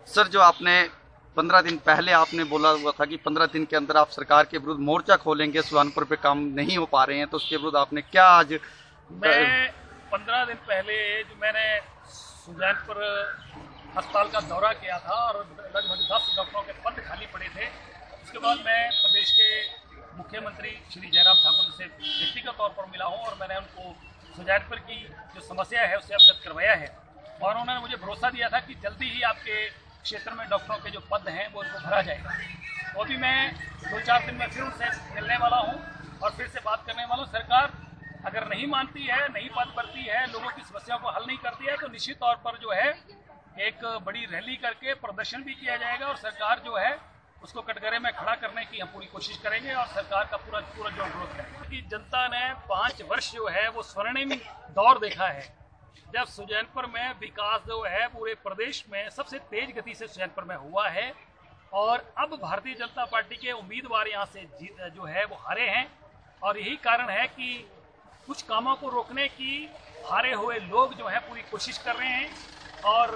Sir, जो आपने 15 दिन पहले आपने बोला हुआ था कि 15 दिन के अंदर आप सरकार के विरुद्ध मोर्चा खोलेंगे, सुहानपुर पे काम नहीं हो पा रहे हैं, तो उसके विरुद्ध आपने क्या आज मैं 15 दिन पहले जो मैंने सुजानपुर अस्पताल का दौरा किया था और लगभग 10 डॉक्टरों के पद खाली पड़े थे। उसके बाद मैं प्रदेश के मुख्यमंत्री श्री जयराम ठाकुर से व्यक्तिगत तौर पर मिला हूं और मैंने उनको सुजानपुर की जो समस्या है उससे अवगत करवाया है और उन्होंने मुझे भरोसा दिया था कि जल्दी ही आपके क्षेत्र में डॉक्टरों के जो पद हैं वो उनको भरा जाएगा। तो अभी मैं 2-4 दिन में फिर उनसे मिलने वाला हूँ और फिर से बात करने वाला हूँ। सरकार अगर नहीं मानती है, नहीं पद भरती है, लोगों की समस्याओं को हल नहीं करती है, तो निश्चित तौर पर जो है एक बड़ी रैली करके प्रदर्शन भी किया जाएगा और सरकार जो है उसको कटघरे में खड़ा करने की हम पूरी कोशिश करेंगे और सरकार का पूरा जो विरोध करेंगे। कि जनता ने 5 वर्ष जो है वो स्वर्णिम दौर देखा है, जब सुजैनपुर में विकास जो है पूरे प्रदेश में सबसे तेज गति से सुजैनपुर में हुआ है और अब भारतीय जनता पार्टी के उम्मीदवार यहाँ से जो है वो हारे हैं और यही कारण है कि कुछ कामों को रोकने की हारे हुए लोग जो है पूरी कोशिश कर रहे हैं और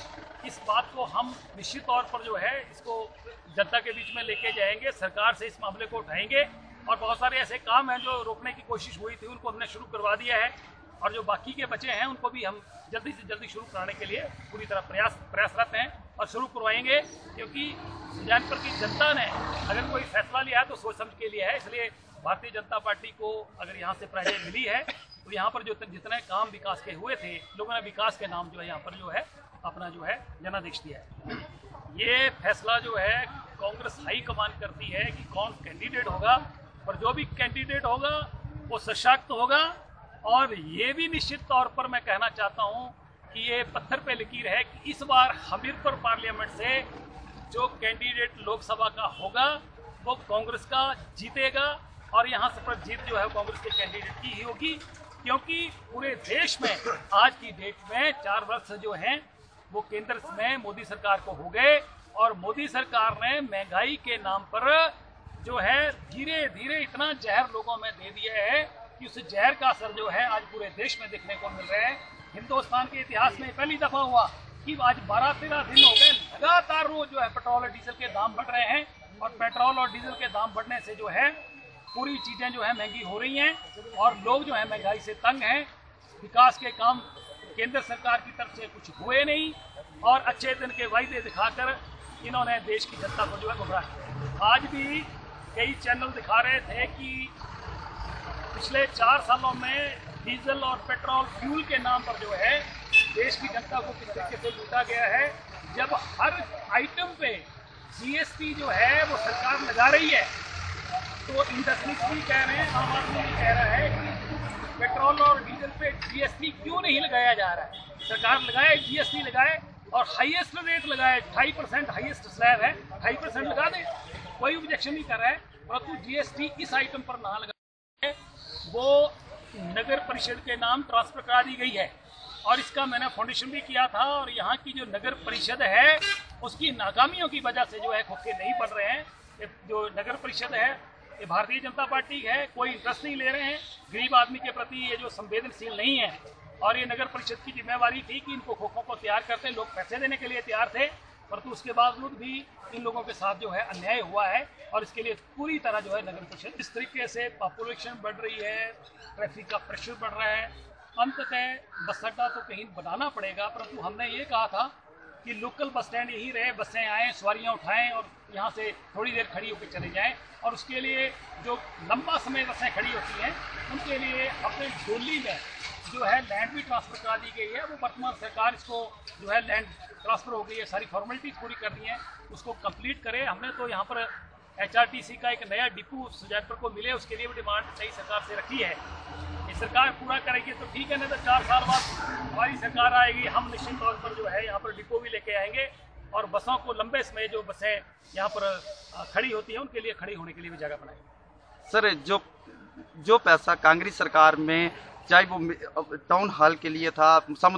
इस बात को हम निश्चित तौर पर जो है इसको जनता के बीच में लेके जाएंगे, सरकार से इस मामले को उठाएंगे और बहुत सारे ऐसे काम हैं जो रोकने की कोशिश हुई थी उनको हमने शुरू करवा दिया है और जो बाकी के बचे हैं उनको भी हम जल्दी से जल्दी शुरू कराने के लिए पूरी तरह प्रयासरत हैं और शुरू करवाएंगे, क्योंकि सुजानपुर की जनता ने अगर कोई फैसला लिया है तो सोच समझ के लिया है। इसलिए भारतीय जनता पार्टी को अगर यहाँ से प्राइज मिली है तो यहाँ पर जो जितने काम विकास के हुए थे, लोगों ने विकास के नाम जो है यहाँ पर जो है अपना जो है जनादेश दिया है। ये फैसला जो है कांग्रेस हाईकमान करती है कि कौन कैंडिडेट होगा, पर जो भी कैंडिडेट होगा वो सशक्त होगा और ये भी निश्चित तौर पर मैं कहना चाहता हूँ कि ये पत्थर पे लकीर है कि इस बार हमीरपुर पार्लियामेंट से जो कैंडिडेट लोकसभा का होगा वो कांग्रेस का जीतेगा और यहाँ से पर जीत जो है कांग्रेस के कैंडिडेट की ही होगी, क्योंकि पूरे देश में आज की डेट में 4 वर्ष जो हैं वो केंद्र में मोदी सरकार को हो गए और मोदी सरकार ने महंगाई के नाम पर जो है धीरे धीरे इतना जहर लोगों में दे दिया है कि उस जहर का असर जो है आज पूरे देश में देखने को मिल रहा है। हिंदुस्तान के इतिहास में पहली दफा हुआ कि आज 12-13 दिन हो गए लगातार रोज जो है पेट्रोल और डीजल के दाम बढ़ रहे हैं और पेट्रोल और डीजल के दाम बढ़ने से जो है पूरी चीजें जो है महंगी हो रही हैं और लोग जो है महंगाई से तंग हैं। विकास के काम केंद्र सरकार की तरफ से कुछ हुए नहीं और अच्छे दिन के वायदे दिखाकर इन्होंने देश की जनता को जो है गुमराह किया। आज भी कई चैनल दिखा रहे थे कि पिछले 4 सालों में डीजल और पेट्रोल फ्यूल के नाम पर जो है देश की जनता को किस तरीके से लूटा गया है, जब हर आइटम पे जीएसटी जो है वो सरकार लगा रही है। तो इंडस्ट्रीज भी कह रहे हैं, आम आदमी भी कह रहा है कि पेट्रोल और डीजल पे जीएसटी क्यों नहीं लगाया जा रहा है। सरकार लगाए, जीएसटी लगाए और हाईएस्ट रेट लगाए, 2.5% हाईएस्ट स्लैब है, 2.5% लगा दे, कोई ऑब्जेक्शन नहीं कर रहा है। परंतु जीएसटी इस आइटम पर ना लगा वो नगर परिषद के नाम ट्रांसफर करा दी गई है और इसका मैंने फाउंडेशन भी किया था और यहाँ की जो नगर परिषद है उसकी नाकामियों की वजह से जो है खोखे नहीं पड़ रहे हैं। जो नगर परिषद है ये भारतीय जनता पार्टी है, कोई इंटरेस्ट नहीं ले रहे हैं गरीब आदमी के प्रति, ये जो संवेदनशील नहीं है और ये नगर परिषद की जिम्मेवारी थी कि इनको खोखों को तैयार करते, लोग पैसे देने के लिए तैयार थे, परंतु उसके बावजूद भी इन लोगों के साथ जो है अन्याय हुआ है और इसके लिए पूरी तरह जो है नगर परिषद इस तरीके से पॉपुलेशन बढ़ रही है, ट्रैफिक का प्रेशर बढ़ रहा है, अंततः बस अड्डा तो कहीं बनाना पड़ेगा। परंतु हमने ये कहा था कि लोकल बस स्टैंड यही रहे, बसें आएँ, सवारियाँ उठाएँ और यहाँ से थोड़ी देर खड़ी होकर चले जाएँ और उसके लिए जो लंबा समय बसें खड़ी होती हैं उनके लिए अपने डोली में जो है लैंड भी ट्रांसफ़र करा दी गई है। वो वर्तमान सरकार इसको जो है लैंड ट्रांसफ़र हो गई है, सारी फॉर्मेलिटीज़ पूरी कर दी हैं, उसको कंप्लीट करें। हमने तो यहाँ पर एचआरटीसी का एक नया डिपो सुजानपुर को मिले, उसके लिए भी डिमांड सही सरकार से रखी है। ये सरकार पूरा करेगी तो ठीक है, नहीं तो 4 साल बाद हमारी सरकार आएगी, हम निश्चित तौर पर जो है यहाँ पर डिपो भी लेके आएंगे और बसों को लंबे समय जो बसें यहाँ पर खड़ी होती हैं उनके लिए खड़ी होने के लिए भी जगह बनाएंगे। सर, जो पैसा कांग्रेस सरकार में चाहे वो टाउन हॉल के लिए था,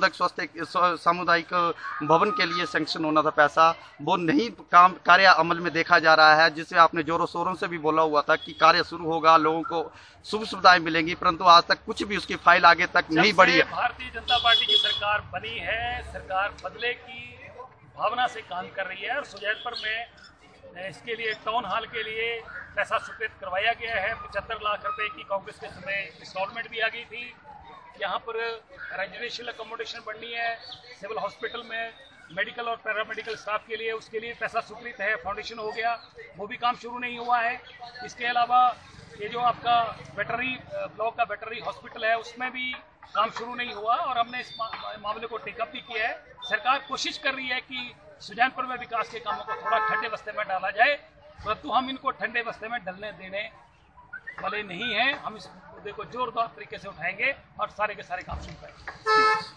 सामुदायिक भवन के लिए सैंक्शन होना था पैसा, वो नहीं कार्य अमल में देखा जा रहा है, जिसे आपने जोरों शोरों से भी बोला हुआ था कि कार्य शुरू होगा, लोगों को सुख सुविधाएं मिलेंगी, परंतु आज तक कुछ भी उसकी फाइल आगे तक नहीं बढ़ी है। भारतीय जनता पार्टी की सरकार बनी है, सरकार बदलेगी, भावना से काम कर रही है और सुजैनपुर में इसके लिए टाउन हॉल के लिए पैसा स्वीकृत करवाया गया है। 75 लाख रुपए की कांग्रेस के समय इंस्टॉलमेंट भी आ गई थी। यहाँ पर रेजिडेंशियल अकोमोडेशन बननी है, सिविल हॉस्पिटल में मेडिकल और पैरामेडिकल स्टाफ के लिए, उसके लिए पैसा स्वीकृत है, फाउंडेशन हो गया, वो भी काम शुरू नहीं हुआ है। इसके अलावा ये जो आपका वेटरनरी ब्लॉक का वेटरनरी हॉस्पिटल है उसमें भी काम शुरू नहीं हुआ और हमने इस मामले को टेकअप भी किया है। सरकार कोशिश कर रही है कि सुजैनपुर में विकास के कामों को थोड़ा ठंडे बस्ते में डाला जाए, परंतु हम इनको ठंडे बस्ते में डलने देने वाले नहीं हैं। हम इस मुद्दे को जोरदार तरीके से उठाएंगे और सारे के सारे काम शुरू करेंगे।